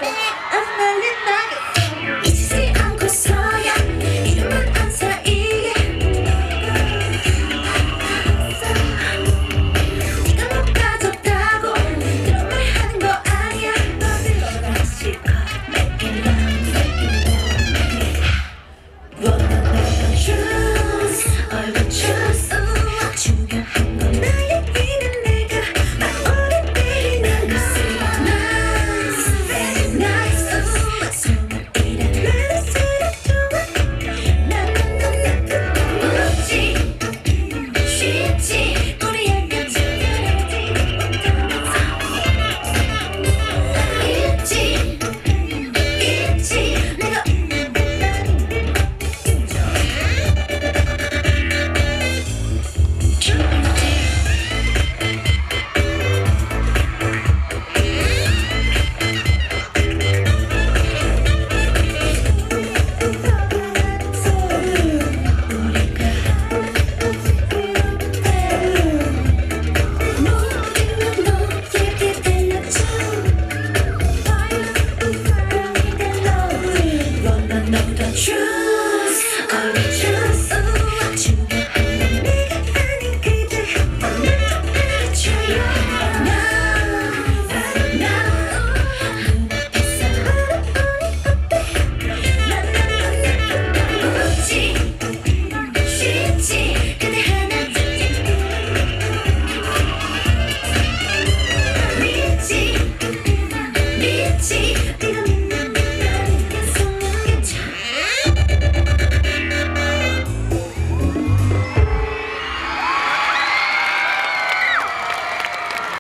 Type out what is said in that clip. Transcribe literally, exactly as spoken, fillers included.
잊지 않고서야 이름은 안 사이게 네가 못 가졌다고 그런 말 하는 거 아니야. 실컷 make it love, make it love, make it 원하는 truth, 얼굴 truth. 중요한 건 나의 이름 내가 마음을 때리는 거. Nice, very nice. 소문 이래 말할수록 좋아. 나는 넌 나쁘고 웃지 쉽지. 우리 약간 친절하지 있지 있지 내가 True.